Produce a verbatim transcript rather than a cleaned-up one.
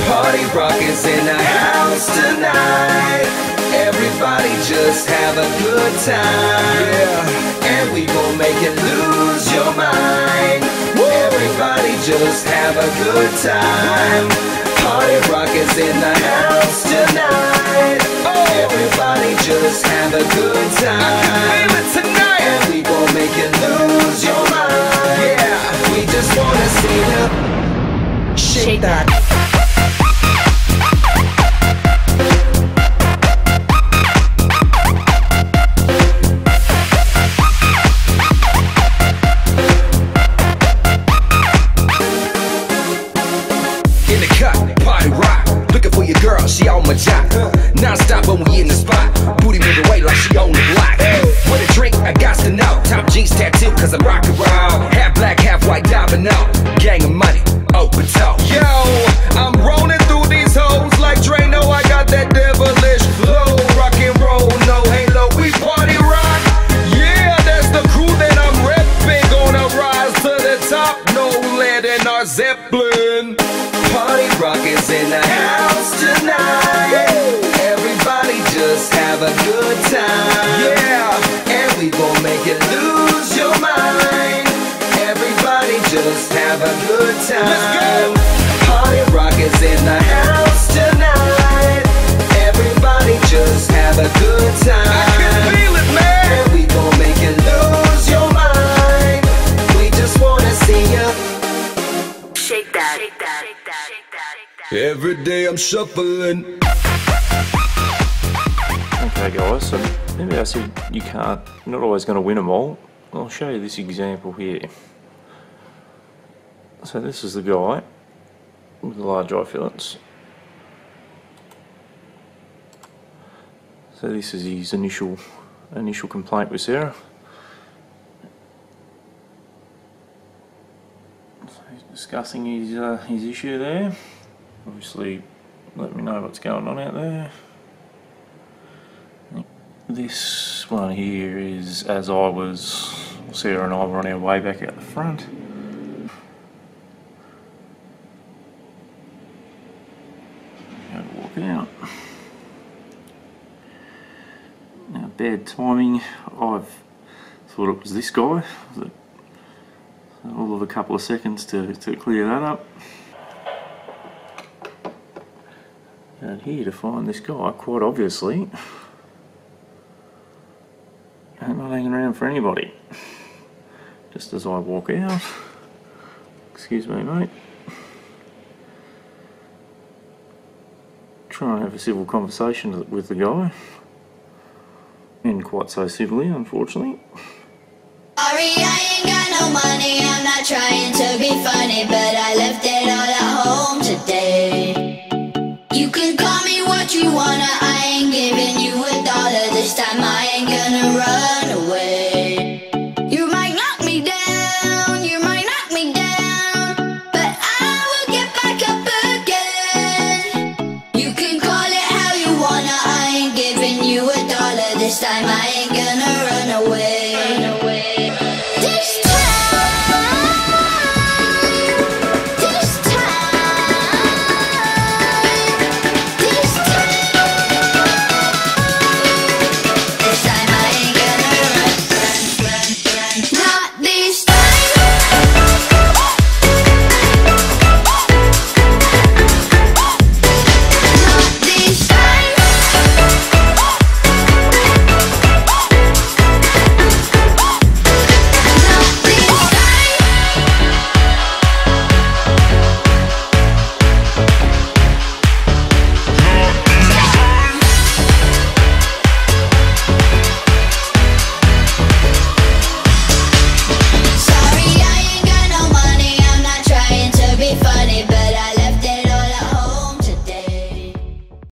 Party Rock is in the house tonight. Everybody just have a good time. Yeah. And we gon' make it lose your mind. Woo. Everybody just have a good time. Party Rock is in the house tonight. Oh. Everybody just have a good time. I can feel it tonight. And we gon' make it lose your mind. Yeah. We just wanna see you shake that. She on my job, non-stop when we in the spot. Booty moving weight like she on the block. What a drink, I got to know. Top jeans tattoo cause I'm rock and roll. Half black, half white, domino. Gang of money, open toe. Yo, I'm rolling through these hoes like Drano. I got that devilish flow. Rock and roll, no halo, we party rock. Yeah, that's the crew that I'm repping. Gonna rise to the top, no lead in our Zeppelin. Party Rock is in the house tonight. Everybody just have a good time. Yeah. And we gon' make it lose your mind. Everybody just have a good time. Let's go. Party Rock is in the house tonight. Everybody just have a good time. I can feel it, man. And we gon' make it lose your mind. We just wanna see you shake that. Shake that. Every day I'm shuffling. Okay guys, so maybe I said you can't, you're not always going to win them all. I'll show you this example here. So this is the guy with the large eye fillets. So this is his initial initial complaint with Sarah. So he's discussing his uh, his issue there. Obviously, let me know what's going on out there. This one here is as I was, Sarah and I were on our way back out the front. Going to walk out. Now, bad timing. I've thought it was this guy. All of a couple of seconds to, to clear that up. And here to find this guy, quite obviously, and not hanging around for anybody. Just as I walk out, excuse me mate, try and have a civil conversation with the guy, and quite so civilly, unfortunately. Sorry, I ain't got no money, I'm not trying to be funny, but I left it all at home today.